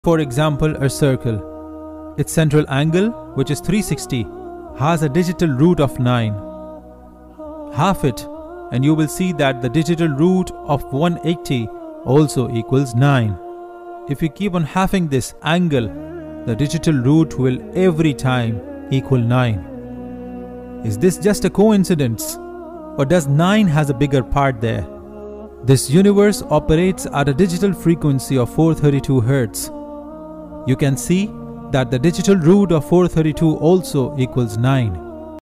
For example, a circle. Its central angle, which is 360, has a digital root of 9. Half it, and you will see that the digital root of 180 also equals 9. If you keep on halving this angle, the digital root will every time equal 9. Is this just a coincidence? Or does 9 has a bigger part there? This universe operates at a digital frequency of 432 Hz. You can see that the digital root of 432 also equals 9.